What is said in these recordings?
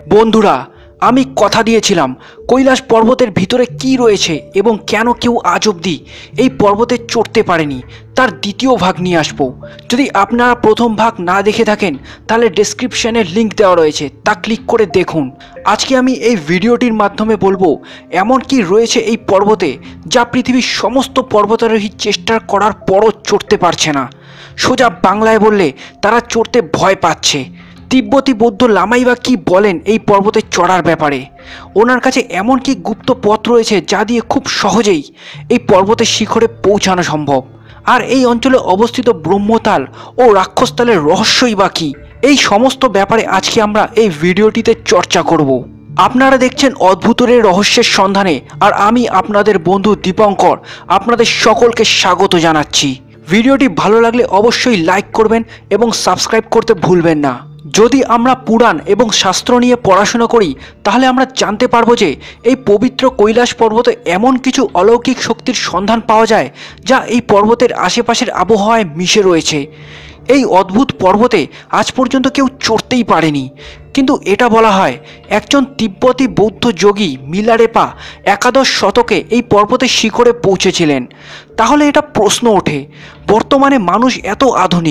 বন্ধুরা, আমি কথা দিয়েছিলাম কৈলাস পর্বতের ভিতরে কি রয়েছে এবং কেন কেউ আজ অবধি এই পর্বতে চড়তে পারেনি তার দ্বিতীয় ভাগ নিয়ে আসবো। যদি আপনারা প্রথম ভাগ না দেখে থাকেন তাহলে ডেসক্রিপশনে লিংক দেওয়া রয়েছে, তা ক্লিক করে দেখুন। আজকে আমি এই ভিডিওটির মাধ্যমে বলবো এমন কি রয়েছে এই পর্বতে যা পৃথিবীর সমস্ত পর্বতারোহী চেষ্টা করার পরও চড়তে পারছে না। সোজা বাংলায় বললে তারা চড়তে ভয় পাচ্ছে। তিব্বতী বৌদ্ধ লামাই বা কী বলেন এই পর্বতে চড়ার ব্যাপারে? ওনার কাছে এমন কি গুপ্ত পথ রয়েছে যা দিয়ে খুব সহজেই এই পর্বতের শিখরে পৌঁছানো সম্ভব? আর এই অঞ্চলে অবস্থিত ব্রহ্মতাল ও রাক্ষসতালের রহস্যই বা কী? এই সমস্ত ব্যাপারে আজকে আমরা এই ভিডিওটিতে চর্চা করব। আপনারা দেখছেন অদ্ভুতের রহস্যের সন্ধানে, আর আমি আপনাদের বন্ধু দীপঙ্কর আপনাদের সকলকে স্বাগত জানাচ্ছি। ভিডিওটি ভালো লাগলে অবশ্যই লাইক করবেন এবং সাবস্ক্রাইব করতে ভুলবেন না। যদি আমরা পুরাণ এবং শাস্ত্র নিয়ে পড়াশোনা করি তাহলে আমরা জানতে পারবো যে এই পবিত্র কৈলাস পর্বতে এমন কিছু অলৌকিক শক্তির সন্ধান পাওয়া যায় যা এই পর্বতের আশেপাশের আবহাওয়ায় মিশে রয়েছে। এই অদ্ভুত পর্বতে আজ পর্যন্ত কেউ চড়তেই পারেনি, কিন্তু এটা বলা হয় একজন তিব্বতী বৌদ্ধ যোগী মিলারেপা একাদশ শতকে এই পর্বতের শিখরে পৌঁছেছিলেন। তাহলে এটা প্রশ্ন ওঠে, বর্তমানে মানুষ এত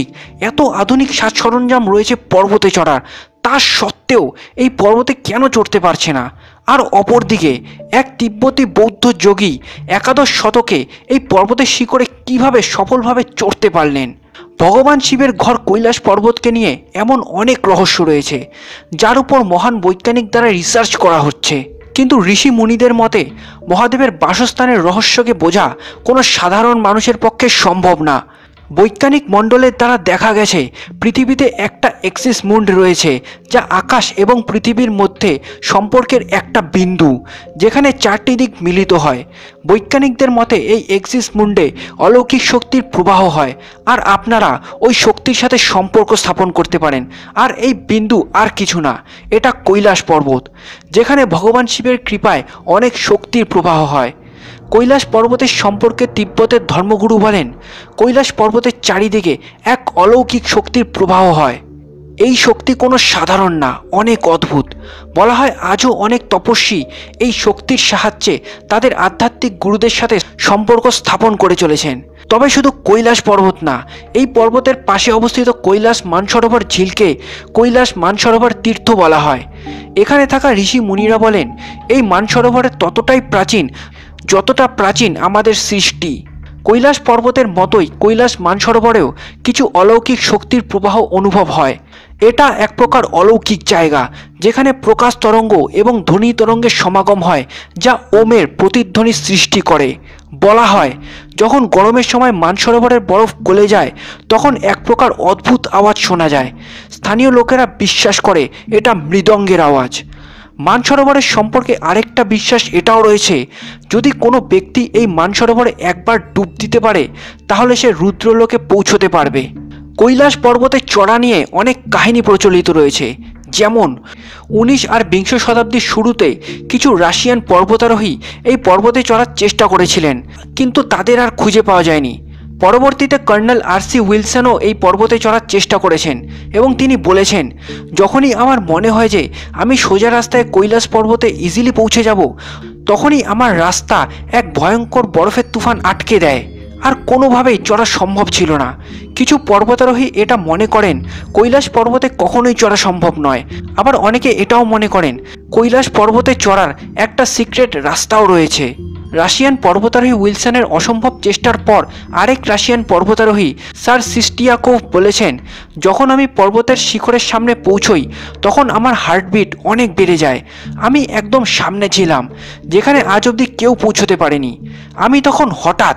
আধুনিক সাজ সরঞ্জাম রয়েছে পর্বতে চড়ার, তা সত্ত্বেও এই পর্বতে কেন চড়তে পারছে না? আর অপরদিকে এক তিব্বতী বৌদ্ধ যোগী একাদশ শতকে এই পর্বতের শিখরে কিভাবে সফলভাবে চড়তে পারলেন? ভগবান শিবের ঘর কৈলাস পর্বতকে নিয়ে এমন অনেক রহস্য রয়েছে যার উপর মহান বৈজ্ঞানিক দ্বারা রিসার্চ করা হচ্ছে, কিন্তু ঋষি মুনিদের মতে মহাদেবের বাসস্থানের রহস্যকে বোঝা কোনো সাধারণ মানুষের পক্ষে সম্ভব না। বৈজ্ঞানিক মণ্ডলের দ্বারা দেখা গেছে পৃথিবীতে একটা এক্সিস মুন্ড রয়েছে যা আকাশ এবং পৃথিবীর মধ্যে সম্পর্কের একটা বিন্দু, যেখানে চারটি দিক মিলিত হয়। বৈজ্ঞানিকদের মতে এই এক্সিস মুন্ডে অলৌকিক শক্তির প্রবাহ হয়, আর আপনারা ওই শক্তির সাথে সম্পর্ক স্থাপন করতে পারেন। আর এই বিন্দু আর কিছু না, এটা কৈলাস পর্বত, যেখানে ভগবান শিবের কৃপায় অনেক শক্তির প্রবাহ হয়। কৈলাস পর্বতের সম্পর্কে তিব্বতের ধর্মগুরু বলেন, কৈলাস পর্বতের চারিদিকে এক অলৌকিক শক্তির প্রবাহ হয়। এই শক্তি কোনো সাধারণ না, অনেক অদ্ভুত। বলা হয় আজও অনেক তপস্বী এই শক্তির সাহায্যে তাদের আধ্যাত্মিক গুরুদের সাথে সম্পর্ক স্থাপন করে চলেছেন। তবে শুধু কৈলাস পর্বত না, এই পর্বতের পাশে অবস্থিত কৈলাস মানসরোবর ঝিলকে কৈলাস মানসরোবর তীর্থ বলা হয়। এখানে থাকা ঋষি মুনিরা বলেন এই মানসরোবরের ততটাই প্রাচীন যতটা প্রাচীন আমাদের সৃষ্টি। কৈলাস পর্বতের মতোই কৈলাস মানসরোবরেও কিছু অলৌকিক শক্তির প্রবাহ অনুভব হয়। এটা এক প্রকার অলৌকিক জায়গা যেখানে প্রকাশ তরঙ্গ এবং ধ্বনি তরঙ্গের সমাগম হয় যা ওমের প্রতিধ্বনি সৃষ্টি করে। বলা হয় যখন গরমের সময় মানসরোবরের বরফ গলে যায় তখন এক প্রকার অদ্ভুত আওয়াজ শোনা যায়। স্থানীয় লোকেরা বিশ্বাস করে এটা মৃদঙ্গের আওয়াজ। মানসরোবরের সম্পর্কে আরেকটা বিশ্বাস এটাও রয়েছে, যদি কোনো ব্যক্তি এই মানসরোবরে একবার ডুব দিতে পারে তাহলে সে রুদ্রলোকে পৌঁছতে পারবে। কৈলাস পর্বতে চড়া নিয়ে অনেক কাহিনী প্রচলিত রয়েছে, যেমন 19 আর বিংশ শতাব্দীর শুরুতে কিছু রাশিয়ান পর্বতারোহী এই পর্বতে চড়ার চেষ্টা করেছিলেন, কিন্তু তাদের আর খুঁজে পাওয়া যায়নি। পরবর্তীতে কর্নেল আর.সি. উইলসনও এই পর্বতে চড়ার চেষ্টা করেছেন এবং তিনি বলেছেন, যখনই আমার মনে হয় যে আমি সোজা রাস্তায় কৈলাস পর্বতে ইজিলি পৌঁছে যাব, তখনই আমার রাস্তা এক ভয়ঙ্কর বরফের তুফান আটকে দেয়, আর কোনোভাবেই চড়া সম্ভব ছিল না। কিছু পর্বতারোহী এটা মনে করেন কৈলাস পর্বতে কখনোই চড়া সম্ভব নয়, আবার অনেকে এটাও মনে করেন কৈলাস পর্বতে চড়ার একটা সিক্রেট রাস্তাও রয়েছে। রাশিয়ান পর্বতারোহী উইলসনের অসম্ভব চেষ্টার পর আরেক রাশিয়ান পর্বতারোহী স্যার সিস্টিয়াকোভ বলেছেন, যখন আমি পর্বতের শিখরের সামনে পৌঁছই তখন আমার হার্টবিট অনেক বেড়ে যায়। আমি একদম সামনে ছিলাম, যেখানে আজ অবধি কেউ পৌঁছতে পারেনি। আমি তখন হঠাৎ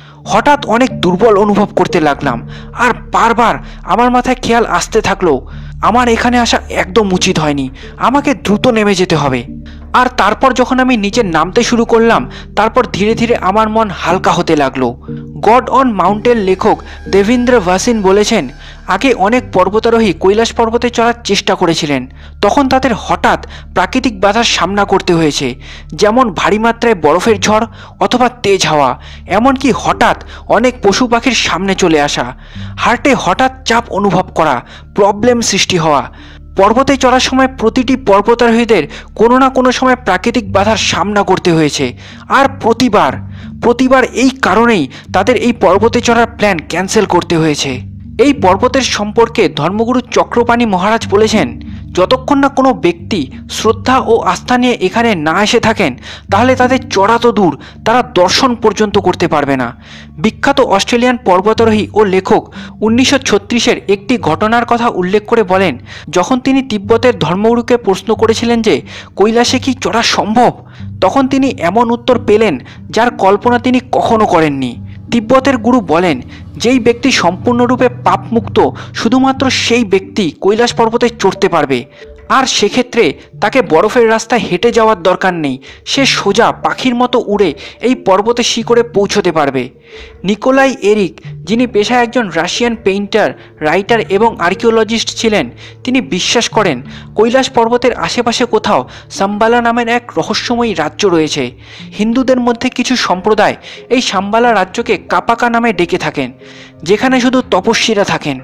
অনেক দুর্বল অনুভব করতে লাগলাম, আর বারবার আমার মাথায় খেয়াল আসতে থাকলো আমার এখানে আসা একদম উচিত হয়নি, আমাকে দ্রুত নেমে যেতে হবে। আর তারপর যখন আমি নিচে নামতে শুরু করলাম তারপর ধীরে ধীরে আমার মন হালকা হতে লাগলো। গড অন মাউন্টেন লেখক দেবেন্দ্র ভাসিন বলেছেন, আগে অনেক পর্বতারোহী কৈলাস পর্বতে চড়ার চেষ্টা করেছিলেন, তখন তাদের হঠাৎ প্রাকৃতিক বাধার সামনা করতে হয়েছে, যেমন ভারী মাত্রায় বরফের ঝড় অথবা তেজ হাওয়া, এমনকি হঠাৎ অনেক পশু পাখির সামনে চলে আসা, হার্টে হঠাৎ চাপ অনুভব করা, প্রবলেম সৃষ্টি হওয়া। পর্বতে চড়ার সময় প্রতিটি পর্বতারোহীদের কোনো না কোনো সময় প্রাকৃতিক বাধার সামনা করতে হয়েছে, আর প্রতিবার এই কারণেই তাদের এই পর্বতে চড়ার প্ল্যান ক্যান্সেল করতে হয়েছে। এই পর্বতের সম্পর্কে ধর্মগুরু চক্রপাণি মহারাজ বলেছেন, যতক্ষণ না কোনো ব্যক্তি শ্রদ্ধা ও আস্থা নিয়ে এখানে না এসে থাকেন তাহলে তাদের চড়া তো দূর, তারা দর্শন পর্যন্ত করতে পারবে না। বিখ্যাত অস্ট্রেলিয়ান পর্বতারোহী ও লেখক 1936-এর একটি ঘটনার কথা উল্লেখ করে বলেন, যখন তিনি তিব্বতের ধর্মগুরুকে প্রশ্ন করেছিলেন যে কৈলাসে কি চড়া সম্ভব, তখন তিনি এমন উত্তর পেলেন যার কল্পনা তিনি কখনো করেননি। তিব্বতের গুরু বলেন, যেই ব্যক্তি সম্পূর্ণরূপে পাপমুক্ত শুধুমাত্র সেই ব্যক্তি কৈলাস পর্বতে চড়তে পারবে, আর সেক্ষেত্রে তাকে বরফের রাস্তায় হেঁটে যাওয়ার দরকার নেই, সে সোজা পাখির মতো উড়ে এই পর্বতের শিখরে পৌঁছতে পারবে। নিকোলাই এরিক, যিনি পেশায় একজন রাশিয়ান পেইন্টার, রাইটার এবং আর্কিওলজিস্ট ছিলেন, তিনি বিশ্বাস করেন কৈলাস পর্বতের আশেপাশে কোথাও সাম্বালা নামের এক রহস্যময়ী রাজ্য রয়েছে। হিন্দুদের মধ্যে কিছু সম্প্রদায় এই সাম্বালা রাজ্যকে কাপাকা নামে ডেকে থাকেন, যেখানে শুধু তপস্বীরা থাকেন।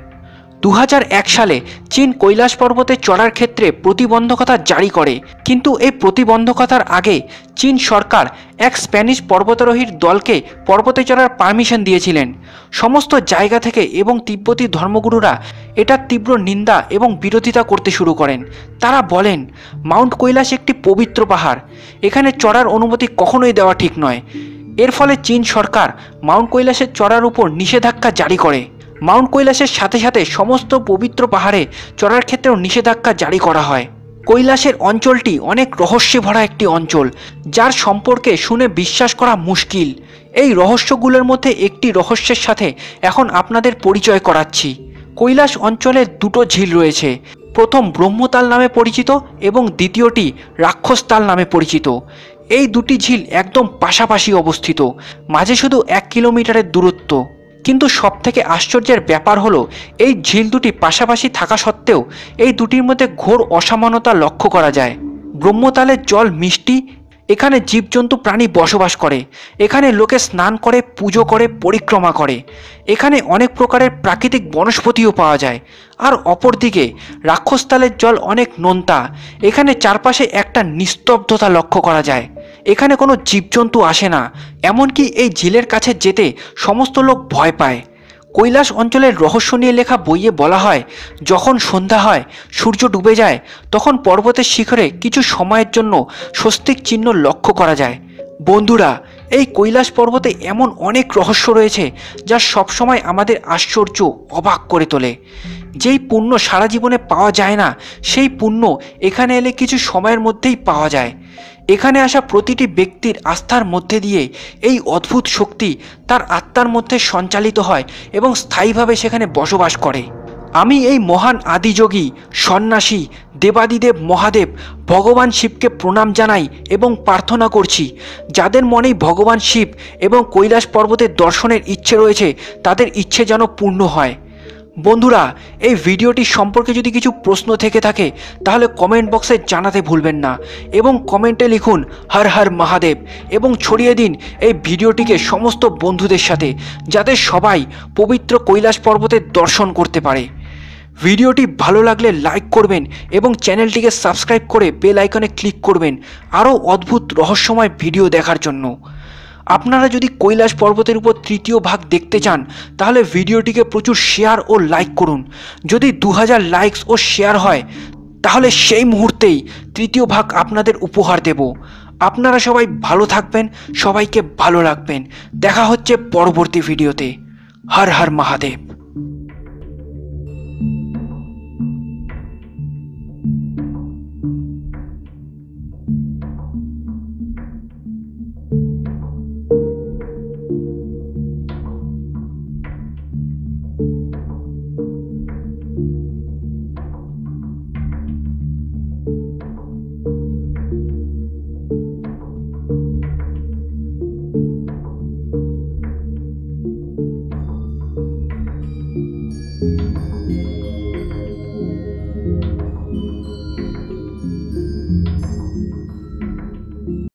2001 সালে চীন কৈলাস পর্বতে চড়ার ক্ষেত্রে প্রতিবন্ধকতা জারি করে, কিন্তু এই প্রতিবন্ধকতার আগে চীন সরকার এক স্প্যানিশ পর্বতারোহীর দলকে পর্বতে চড়ার পারমিশন দিয়েছিলেন। সমস্ত জায়গা থেকে এবং তিব্বতী ধর্মগুরুরা এটার তীব্র নিন্দা এবং বিরোধিতা করতে শুরু করেন। তারা বলেন, মাউন্ট কৈলাস একটি পবিত্র পাহাড়, এখানে চড়ার অনুমতি কখনোই দেওয়া ঠিক নয়। এর ফলে চীন সরকার মাউন্ট কৈলাসের চড়ার উপর নিষেধাজ্ঞা জারি করে। মাউন্ট কৈলাসের সাথে সাথে সমস্ত পবিত্র পাহাড়ে চড়ার ক্ষেত্রেও নিষেধাজ্ঞা জারি করা হয়। কৈলাসের অঞ্চলটি অনেক রহস্যে ভরা একটি অঞ্চল, যার সম্পর্কে শুনে বিশ্বাস করা মুশকিল। এই রহস্যগুলোর মধ্যে একটি রহস্যের সাথে এখন আপনাদের পরিচয় করাচ্ছি। কৈলাস অঞ্চলে দুটো ঝিল রয়েছে, প্রথম ব্রহ্মতাল নামে পরিচিত এবং দ্বিতীয়টি রাক্ষসতাল নামে পরিচিত। এই দুটি ঝিল একদম পাশাপাশি অবস্থিত, মাঝে শুধু 1 কিলোমিটারের দূরত্ব। কিন্তু সবথেকে আশ্চর্যের ব্যাপার হলো, এই ঝিল দুটি পাশাপাশি থাকা সত্ত্বেও এই দুটির মধ্যে ঘোর অসমানতা লক্ষ্য করা যায়। ব্রহ্মতালের জল মিষ্টি, এখানে জীবজন্তু প্রাণী বসবাস করে, এখানে লোকে স্নান করে, পুজো করে, পরিক্রমা করে, এখানে অনেক প্রকারের প্রাকৃতিক বনস্পতিও পাওয়া যায়। আর অপরদিকে রাক্ষসতালের জল অনেক নোনতা, এখানে চারপাশে একটা নিস্তব্ধতা লক্ষ্য করা যায়, এখানে কোনো জীবজন্তু আসে না, এমনকি এই ঝিলের কাছে যেতে সমস্ত লোক ভয় পায়। কৈলাস অঞ্চলের রহস্য নিয়ে লেখা বইয়ে বলা হয়, যখন সন্ধ্যা হয়, সূর্য ডুবে যায়, তখন পর্বতের শিখরে কিছু সময়ের জন্য স্বস্তিক চিহ্ন লক্ষ্য করা যায়। বন্ধুরা, এই কৈলাস পর্বতে এমন অনেক রহস্য রয়েছে যা সবসময় আমাদের আশ্চর্য, অবাক করে তোলে। যেই পুণ্য সারা জীবনে পাওয়া যায় না, সেই পুণ্য এখানে এলে কিছু সময়ের মধ্যেই পাওয়া যায়। এখানে আসা প্রতিটি ব্যক্তির আস্থার মধ্যে দিয়ে এই অদ্ভুত শক্তি তার আত্মার মধ্যে সঞ্চালিত হয় এবং স্থায়ীভাবে সেখানে বসবাস করে। আমি এই মহান আদিযোগী, সন্ন্যাসী, দেবাদিদেব মহাদেব ভগবান শিবকে প্রণাম জানাই এবং প্রার্থনা করছি, যাদের মনেই ভগবান শিব এবং কৈলাস পর্বতের দর্শনের ইচ্ছে রয়েছে, তাদের ইচ্ছে যেন পূর্ণ হয়। বন্ধুরা, এই ভিডিওটি সম্পর্কে যদি কিছু প্রশ্ন থেকে থাকে তাহলে কমেন্ট বক্সে জানাতে ভুলবেন না এবং কমেন্টে লিখুন হর হর মহাদেব এবং ছড়িয়ে দিন এই ভিডিওটিকে সমস্ত বন্ধুদের সাথে, যাতে সবাই পবিত্র কৈলাস পর্বতের দর্শন করতে পারে। ভিডিওটি ভালো লাগলে লাইক করবেন এবং চ্যানেলটিকে সাবস্ক্রাইব করে বেল আইকনে ক্লিক করবেন আরও অদ্ভুত রহস্যময় ভিডিও দেখার জন্য। আপনারা যদি কৈলাস পর্বতের উপর তৃতীয় ভাগ দেখতে চান তাহলে ভিডিওটিকে প্রচুর শেয়ার ও লাইক করুন। যদি 2000 লাইকস ও শেয়ার হয় তাহলে সেই মুহূর্তেই তৃতীয় ভাগ আপনাদের উপহার দেব। আপনারা সবাই ভালো থাকবেন, সবাইকে ভালো রাখবেন। দেখা হচ্ছে পরবর্তী ভিডিওতে। হর হর মহাদেব।